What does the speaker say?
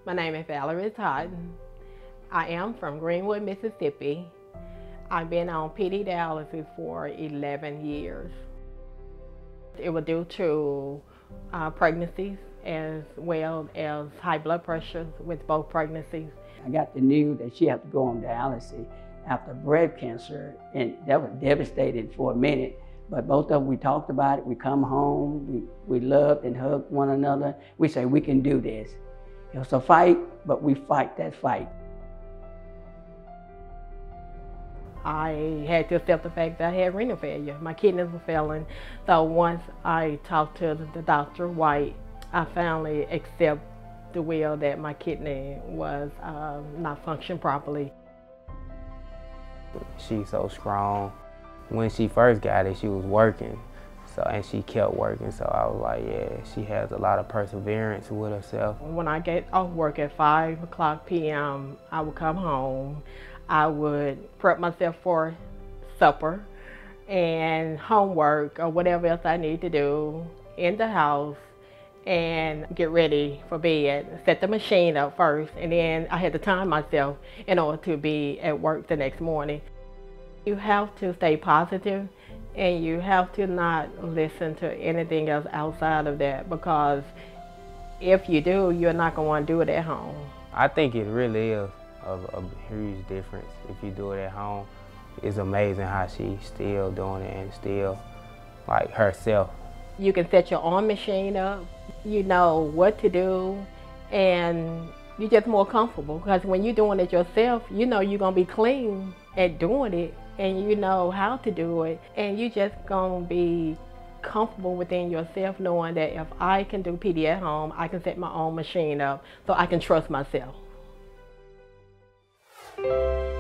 My name is Valarie Totten. I am from Greenwood, Mississippi. I've been on PD dialysis for 11 years. It was due to pregnancies as well as high blood pressure with both pregnancies. I got the news that she had to go on dialysis after breast cancer, and that was devastating for a minute. But both of them, we talked about it. We come home, we loved and hugged one another. We say, we can do this. It was a fight, but we fight that fight. I had to accept the fact that I had renal failure. My kidneys were failing. So once I talked to the Dr. White, I finally accepted the will that my kidney was not functioning properly. She's so strong. When she first got it, she was working. And she kept working, so I was like, yeah, she has a lot of perseverance with herself. When I get off work at 5 p.m., I would come home. I would prep myself for supper and homework or whatever else I need to do in the house and get ready for bed. Set the machine up first, and then I had to time myself in order to be at work the next morning. You have to stay positive, and you have to not listen to anything else outside of that, because if you do, you're not going to want to do it at home. I think it really is a huge difference if you do it at home. It's amazing how she's still doing it and still like herself. You can set your own machine up, you know what to do, and you're just more comfortable, because when you're doing it yourself, you know you're going to be clean at doing it, and you know how to do it, and you're just going to be comfortable within yourself knowing that if I can do PD at home, I can set my own machine up so I can trust myself.